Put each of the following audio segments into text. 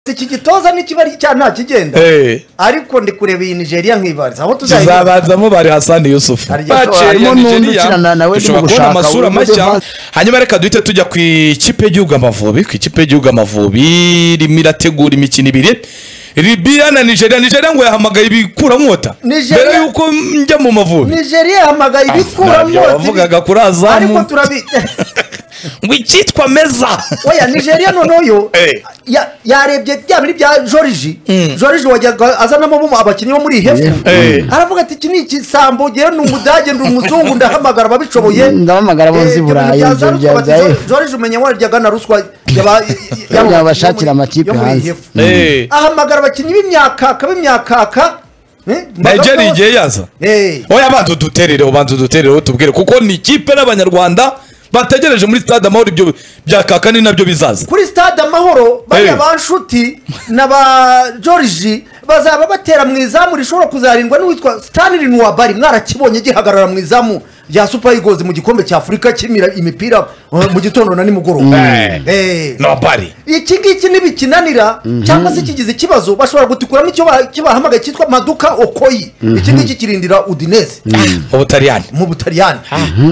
iki gitoza n'ikibari cya nta kigenda ariko ndi kureba iyi Nigeria nkibariza aho tuzabazamo bari Hassan Yusuf harimo Nigeria nawe dushobora kubona amasura mashya hanyuma reka duhite tujya ku ikipe y'igihugu Amavubi ku ikipe y'igihugu Amavubi irimo irategura imikino ibiri Libya na Nigeria ngo yahamagaye ibikura mwota mbere yuko njya mu Mavubi Nigeria yahamagaye ibikura mwota bavugaga kuri Azamu ariko turabi ngo ikitwa meza oya Nigeria noneho yarebye bya biri bya George wajyaga azanamo abakinnyi bo muri hefu aravuga ati iki ni ikisambo gihe n'umudage ndi umuzungu ndahamagara babishoboye ndahamagara bonzi burayi George umenye waryaga na ruswa yabashakira amakipe hanze ahamagara abakinnyi b'imyakaka Nigeria igiye yaza oya bantu duterere tubwire kuko ni ikipe n'abanyarwanda bategereje muri stade Amahoro ibyo byakaka ni nabyo bizaza kuri stade Amahoro bari abanshuti na ba George bazaba batera mu izamu rishobora kuzarindwa n'uwitwa Stanley Nwabari mwarakibonye gihagarara mu izamu rya Super Eagles mu gikombe cya Afrika kimira imipira mu gitondo na nimugoroba Nwabari iki ngiki nibikinanira cyangwa se kigize ikibazo bashobora gutikura n'icyo kibahamagaye cyitwa Maduka Okoyi iki ngiki kirindira Udinese mu Butaliyani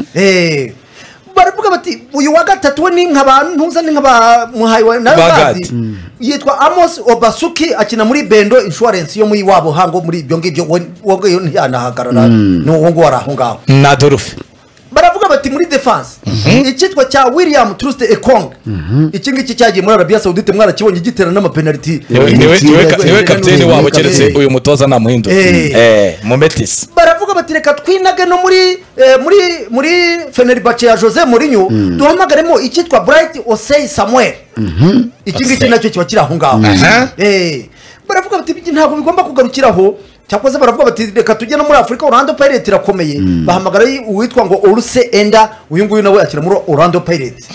baravuga bati uyu wa gatatu we ni nk'abantu ni nk'abamuhaye n'abandi yitwa Amos Obasuki akina muri Bendo Insurance yo muri wabo hango muri ibyo ngibyo wowe ntiyanahagarara n'uwo ngo waraho ngaho na Adolphe baravuga bati muri defense icyitwa cya William Trust Ekong iki ngiki cyagiye muri Arabia Saudite mwarakibonye gitera n'amapenalty niwe kapiteni wabo keretse uyu mutoza namuhindu mu Betis baravuga bati reka twinage no muri Fenerbahce ya Jose Mourinho duhamagaremo icyitwa Bright Osei Samuel iki ngiki nacyo kiba kiri aho ngaho baravuga bati ntabwo bigomba kugarukiraho cyakoze baravuga bati reka tujye no muri Afrika Orlando Pirates irakomeye bahamagara uwitwa ngo Oluse Enda uyu nguyu nawe akira muri Orlando Pirates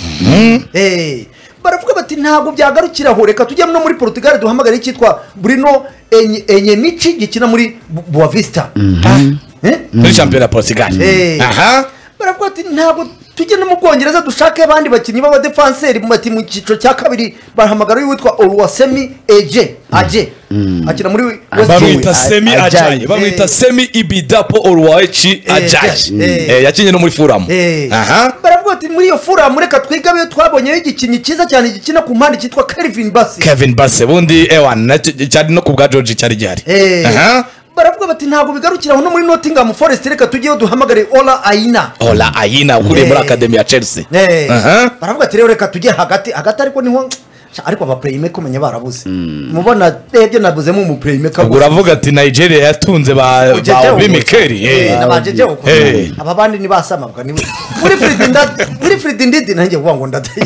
baravuga bati ntabwo byagarukiraho reka tujye no muri Portugal duhamagara icyitwa Bruno Enyemichi gikina muri Boa Vista muri championnat Portugal baravuga ati ntabwo tujye no mu Bwongereza dushake abandi bakinnyi b'aba defenseur mu cyiciro cya kabiri bahamagara uwitwa Oluwasemi Aje akina muri bamwita Semi Ibidapo Oluwachi Ajayi yakinye no muri Fulham baravuga ati muri iyo Fulham reka twigabe twabonyeyo igikinyi cyiza cyane gikina ku mpande cyitwa Kevin Bassey bundi ewan cyari no ku bwa George cyari gihari baravuga bati ntabwo bigarukira no muri Nottingham Forest reka tugiye duhamagare Ola Aina ukuriye muri Academy ya Chelsea baravuga ati rero reka tujye hagati ariko niho ariko aba playmaker kumenya barabuze mubona ebye nabuzemo mu playmaker uravuga ati Nigeria yatunze ba Bimikeri nabajeje uko aba bandi ni basamabwa ni muri Fridindidi nanjye kuvuga ngo ndataye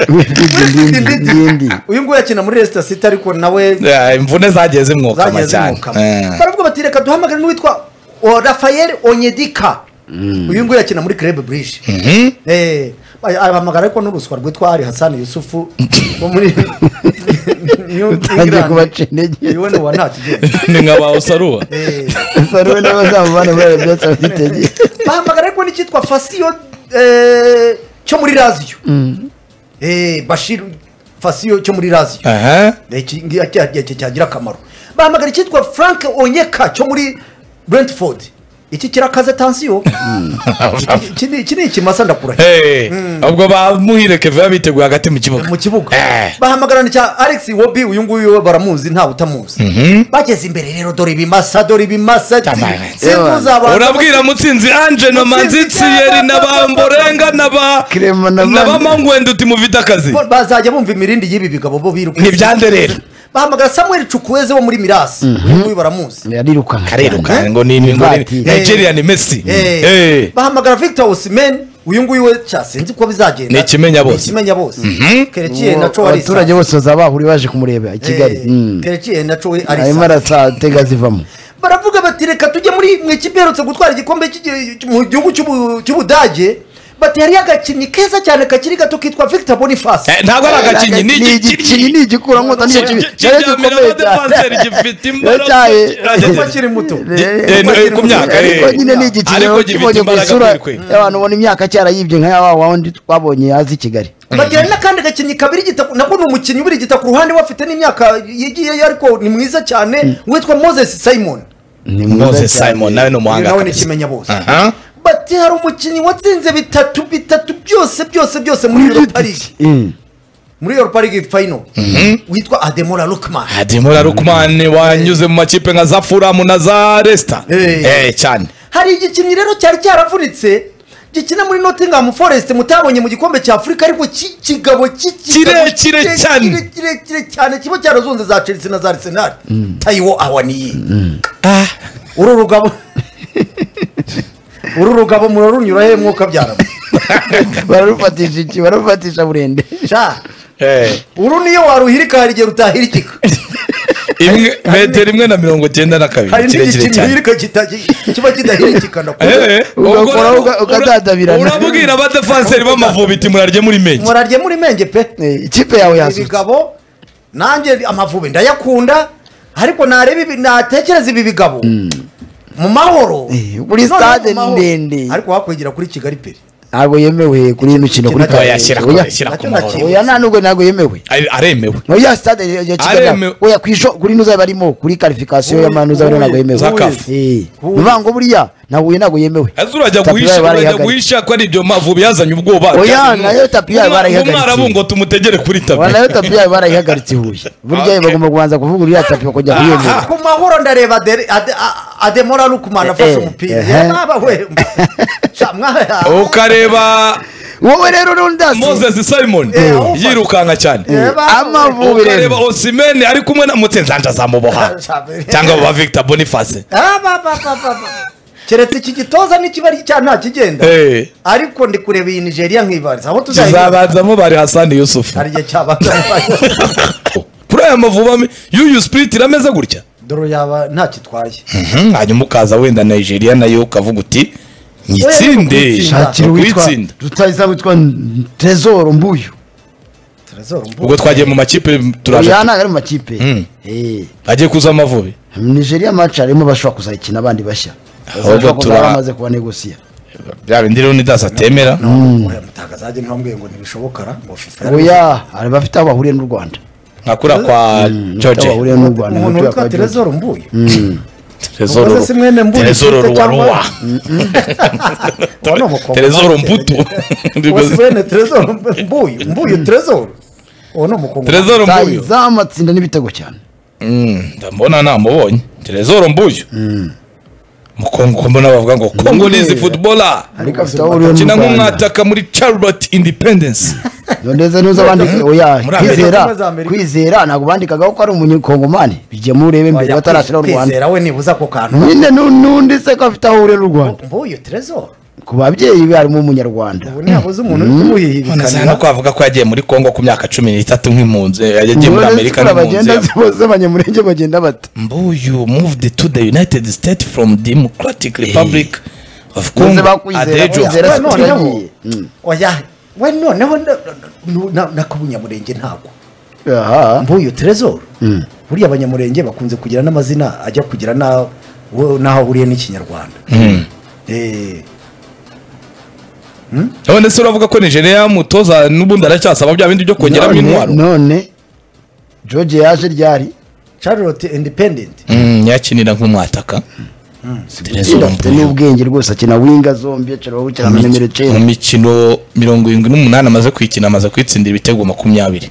uyu ngo yakina muri Leicester City ariko nawe imvune zageze mwuka cyane baravuga bati reka duhamagare n'uwitwa Rafael Onyedika uyu ngo yakina muri Club Brugge ahamagara ariko n'uruswa rwitwa Ari Hassan Yusuf wo muri England kubacenege yewe no wanatije ni nkaba Osaruwa Osaruwa n'abazamubana muri Arabia Saudite bahamagara ariko n'ikitwa Fasio cyo muri Lazio Bashir Fasio cyo muri Lazio iki ngiye cyagira akamaro bahamagara ikitwa Frank Onyeka cyo muri Brentford iki kirakaze tension kini kimasa ndakura ubwo bamuhire Kevin biteguye hagati mu kibuga bahamagarana cya Alex Wobi uyu nguyu baramuzi nta utamuzi bageze imbere rero dore ibimasa urabwira mutsinzi Ange no Manzitsiyeri nabamborenga naba mangwende uti muvita akazi bazajya bumva imirindi y'ibi bigabo bo biruka nibyande rero bahamagara Samuel Chukwueze wo muri Mirasi uyu nguyu baramuzi yariruka ngo ni Nigeria ni Messi bahamagara Victor Osimhen uyu nguyu we cyasenze ko bizagenda ni ikimenya bose kerekiye naco ari abaturage bose bazabahuri baje kumureba i Kigali kerekiye naco ari arimo arasatega zivamo baravuga bati reka tujye muri mu ikipe yerutse gutwara igikombe mu gihugu cy'Ubudage bati hari agakinnyi keza cyane kakiri gato kitwa Victor Boniface ntabwo ari agakinnyi ni igikinnyi ni igikura nkota ni igikinnyi gikomeye cyane gifite imbaraga akiri muto ku myaka ariko nyine ni igikino kibonye ku isura y'abantu ubona imyaka cyarayibye nka ya wundi twabonye yazi Kigali bagira n'akandi gakinnyi kabiri gitako nako ni umukinnyi ubiri gitako ku ruhande wafite n'imyaka yigiye ariko ni mwiza cyane witwa Moses Simon nawe ni umuhanga nawe ni kimenya bose bati hari umukinnyi watsinze bitatu byose muri Europa League muri Europa League final witwa Ademola Lookman wanyuze mu makipe nka za Fulham na za Leicester cyane hari igikinnyi rero cyari cyaravunitse gikina muri Nottingham Forest mutabonye mu gikombe cya Afrika ariko kigabo kirekire cyane kibo cyarazunze za Chelsea na za Arsenal Taiwo Awaniyi uru rugabo murarunyura he mwuka byara bararufatisha burende uru niyo waruhirika hari igihe rutahirikika metero 192 hari n'igikinnyi kiba kidahirikika ugakora ukadadabirana urabwira abadefanseri b'Amavubi iti murarye muri menge pe ikipe yawe yasutse ibigabo nanjye Amavubi ndayakunda ariko natekereza ibi bigabo mu mahoro kuri stade ndende ariko wakwigira kuri Kigali pe ntabwo yemewe kuri imikino kuri yashyira ku mahoro oya ntabwo yemewe aremewe oya stade ya Kigali oya kwisho kuri nuza barimo kuri qualification y'amanuza bari ntabwo yemewe uvango buriya ntabwo yemewe azurajya guhisha ko ari ibyo Mavubi yazanye ubwoba oya nayo tapi yayo barayihagaritse umwarabungo tumutegere kuri tapi nayo tapi yayo barayihagaritse huye burya bagomba kubanza kuvuga uriya tapi bakojya kuyemera ku mahoro ndareba Ademola Lookman afashe umupira ukareba wowe rero rundasi Moses Simon yirukanka cyane Amavubi ukareba Osimhen ari kumwe na Mutenzanja zamuboha cyangwa ba Victor Boniface keretse iki gitoza n'ikibari cya nta kigenda ariko ndi kureba iyi Nigeria nk'ibariza aho tuzabanzamo bari Hassan Yusuf hari igihe cyabanza kuri aya Mavubi yuyu spirit irameze gutya doro yaba nta kitwaye hanyuma ukaza wenda Nigeria nayo ukavuga uti nyitsinde kwitsinda tutayiza witwa Trezor Mbuyu ubwo twagiye mu makipe turaje yana ari mu makipe agiye kuza Amavubi Nigeria match arimo bashobora kuzayikina abandi bashya ahubwo turamaze kuba negosia bya bindi rero nidasa temera mutagazaje ntambwe ngo ntibishoboka ngo FIFA oya ari bafite abahuriye n'u Rwanda nkakura kwa George abahuriye n'u Rwanda umuntu kwa Trezor Mbuyu Trezor Ruwa Trezor Mbuto Osimhen Trezor Mbuyu Trezor ono mukongo Trezor Mbuyu zamatsinda n'ibitego cyane ndabona namubonye Trezor Mbuyu mukongo mbona bavuga ngo Congolese footballer kina nk'umwataka muri Charlotte Independence ndeze nuza bandike oya kwizera ntabwo bandikaga ko ari umunyakongomani bijye murebe mbere batarashira u Rwanda kwizera we nibuza ko kantu nyine nundi se ko afite ahure n'u Rwanda Mbuyu Trezor ku babyeyi be harimo umunyarwanda ubu ntihabuze umuntu umuhihibikana no kwavuga ko yagiye muri Kongo ku myaka 13 nk'impunzi yagiye muri Amerika n'impunzi bose abanyamurenge bagenda bata Mbuyu moved to the United States from Democratic Republic of Congo at the age of oya we noneho nakabunyamurenge ntago Mbuyu Trezor buriya abanyamurenge bakunze kugira n'amazina ajya kugira naho ahuriye n'ikinyarwanda none se uravuga ko Nigeria mutoza n'ubundi aracyasaba bya bindi byo kongeramo intwaro none George yaje ryari Charlotte Independent yakinira nk'umwataka n'ubwenge rwose akina winga zombi acaraho gukina na nimero 9 mu mikino 78 amaze kwikina amaze kwitsindira ibitego 20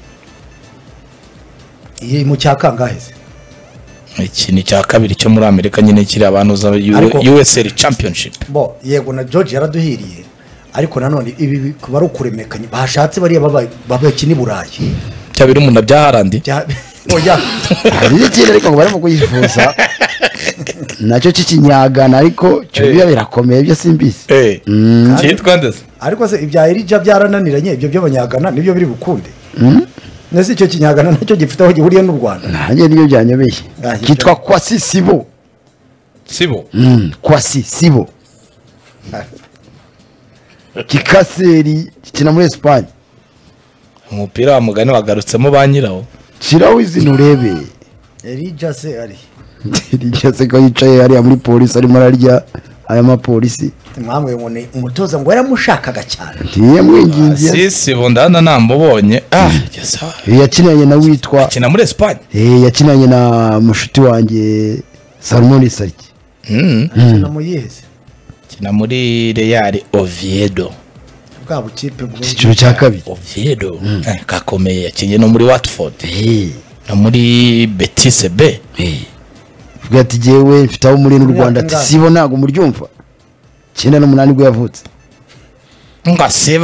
iyi mu cyakangaheze ikintu cya kabiri cyo muri Amerika nyine kiri abantu za USL Championship bo yego na George yaraduhiriye ariko nanone ibi kuba ari ukuremekanya bashatse bariya babakini Burayi cyabiri umuntu byaharandi oya hari ikindi ariko ngo barimo kuyifuza nacyo kikinyagana ariko cyo birakomeye byo simbisi cyitwa ndese ariko se ibya Elija byarananiranye ibyo by'abanyagana nibyo biri bukunde nese icyo kinyagana nacyo gifite aho gihuriye n'u Rwanda nanjye niyo byanyobeye kitwa Kwasi Sibo Sibo Kwasi Sibo Kikaseri kina muri Espagne. Umupira wa mugani wagarutsemo ba nyirawo. Shiraho izina urebe. Elijah se ari. Elijah se ko yicaye ari muri polisi arimo ararya aya mapolisi. Mwamwe ngone umutoza ngo yaramushakaga cyane. Ndiye mwingingiye. Sisi bondana namubonye. Yakinanye na witwa akina muri Espagne. Yakinanye na mushuti wanjye Salmon Sarki. Akina mu yeze. Kina muri Real Oviedo. Bwa bukipe bwo. Cyiciro cya kabiri. Oviedo. Kakomeye yakinye no muri Watford. No muri Betis B. Vuga ati jewe mfitaho muri n'u Rwanda ati sibo nago muryumva. 98 gwe yavutse. Ngasibo.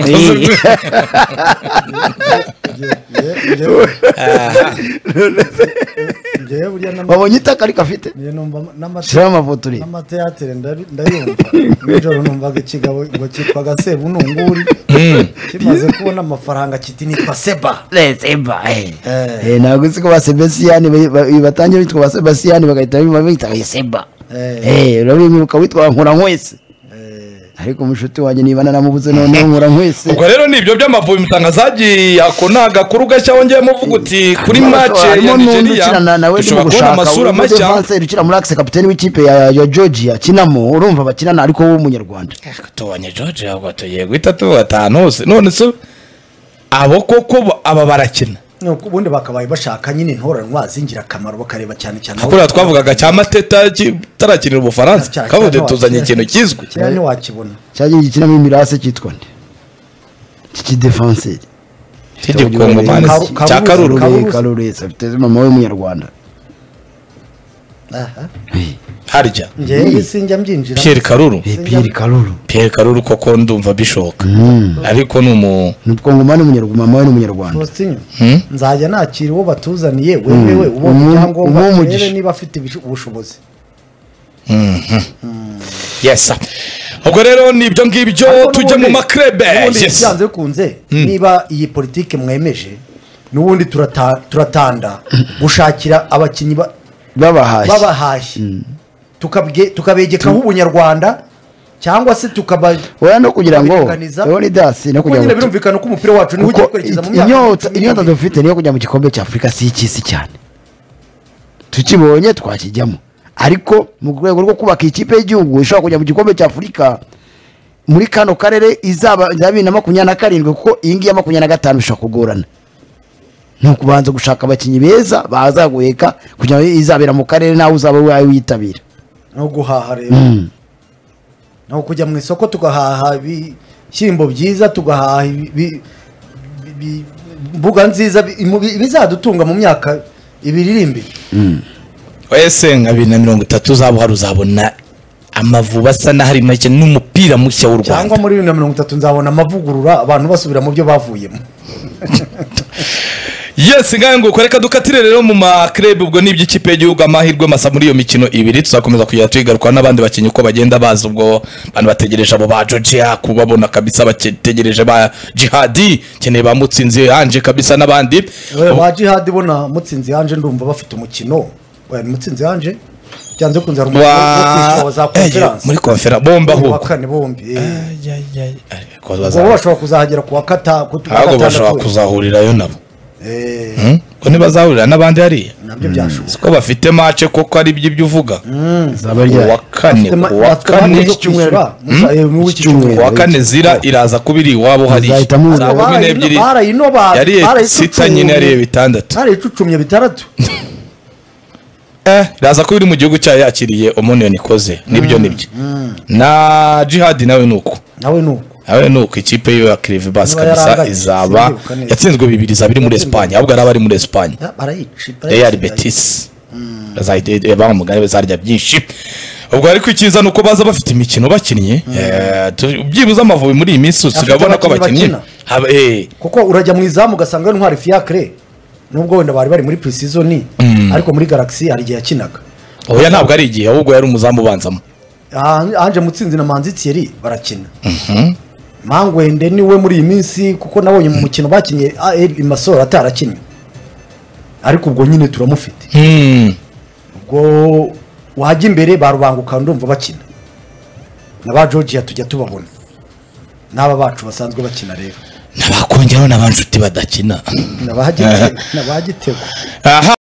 Babonye itaka ariko afite. Shira amafoto uri. N'amateatere ndayumva. Nijoro numvaga ikigabo ngo cyitwa Gasebu nunguri. Kimaze kubona amafaranga kiti nitwa Seba. Seba. Nago siko ba Sebastian batanye bitwa ba Sebastian bagahita bita Seba. Urabimwibuka witwa nkora nkwese. Ariko mushuti wanjye nibana namubuze none nkora nkwese. Ubwo rero nibyo by'amavubi mutangazaji yakonaga kuru gashya wongeye muvuga uti kuri match ya Nigeria dushobora kubona amasura mashya. Defense rukira muri axe capitaine w'ikipe ya Georgia kinamo urumva bakinana ariko w'umunyarwanda. Tubanye Georgia ubwo yego 3-5 hose none so abo koko aba barakina. Nuko ubundi bakabaye bashaka nyine ntoranwa zingira kamaro bakareba cyane cyane. Akora twavugaga cya mateta tarakinira ubufaransa kabude tuzanye ikintu kizwe. Cyane wakibona. Cyaje gikina mu mirase cyitwa nde? Kiki defense. Tije Kongo mane cya Karuru afite mama we munyarwanda. Aha. Harya. Ngiye sinjya mbyinjira. Pierre Karuru. Pierre Karuru koko ndumva bishoka. Ariko n'ubwo mane munyarwanda mama we n'umunyarwanda. Nzajya nakira uwo batuzaniye wewe ubonye cyangwa rero niba afite ubushobozi. Yes. Ubwo rero nibyo ngibyo tujye mu makrebe. Yes. Byanze kunze niba iyi politike mwemeje nubundi turatanda gushakira abakinyi babahashye. Tukabegekaho ubunyarwanda cyangwa se oya no kugira ngo Leoni Dasi no kugira ngo birumvikana ko umupira wacu ni ugiye kwerekeza mu myaka inyota dufite niyo kujya mu gikombe cya Afrika si ikisi cyane tukibonye twakijyamo ariko mu rwego rwo kubaka ikipe y'igihugu ishobora kujya mu gikombe cya Afrika muri kano karere izaba 2027 kuko iyi ngiyi ya 25 bishobora kugorana no kubanza gushaka abakinyi beza bazaguheka kugira ngo izabera mu karere nawe uzaba wawe witabira no guhaha rero no kujya mu isoko tugahaha bishyimbo byiza tugahaha mbuga nziza bizadutunga mu myaka ibiririmbi wese nka 2030 uzaba hari uzabona amavuba asa na hari make n'umupira mushya w'u Rwanda cyangwa muri 2030 nzabona amavugurura abantu basubira mu byo bavuyemo. Yes, ngango koreka dukatire rero mu makreb ubwo nibyo ikipe y'igihugu amahirwe masa muri iyo mikino ibiri tuzakomeza kujya twigaruka n'abandi bakinyi ko bagenda baza ubwo abantu bategereje abo ba Georgia kubabona kabisa bategereje ba Jihadi keneye ba Mutsinzi Anje kabisa n'abandi ba Jihadi bona Mutsinzi Anje ndumva bafite umukino we Mutsinzi Anje cyanze kunza rumwe za conference muri conference bomba ho bakane bombi ko bashobora kuzahagera ku wakata ahubwo bashobora kuzahurirayo nabo ko ntibazahurira n'abandi hariya nabyo byashoboka ko bafite match koko ari ibyo uvuga wa kane zira iraza kubiri wabo hari yari sita nyine yari bitandatu hari icucumye bitandatu iraza kubiri mu gihugu cya yakiriye Omonia Nikoze nibyo na Jihadi nawe nuko ikipe yo ya Crevibas kabisa izaba yatsinzwe 2-2 muri Espagne ahubwo araba ari muri Espagne Real Betis bazayide bamugane bazarya byinshi ubwo ariko ikiza nuko baza bafite imikino bakinnye byibuza amavubi muri iyi minsi usigabona ko bakinnye kuko urajya mu izamu ugasanga Ntwari Fiacre nubwo wenda bari muri pre-season ariko muri Galaxy hari igihe yakinaga oya ntabwo ari igihe ahubwo yari umuzamu ubanzamo Anje Mutsinzi na Manzi Thierry barakina Mangwende niwe muri iyi minsi kuko nabonye mu mukino bakinye Masoro atarakinye ariko ubwo nyine turamufite ubwo wajya imbere barubanguka ndumva bakina na ba Georgia tujya tubabona n'aba bacu basanzwe bakina rero n'abakongeraho n'abanshuti badakina n'abagitego aha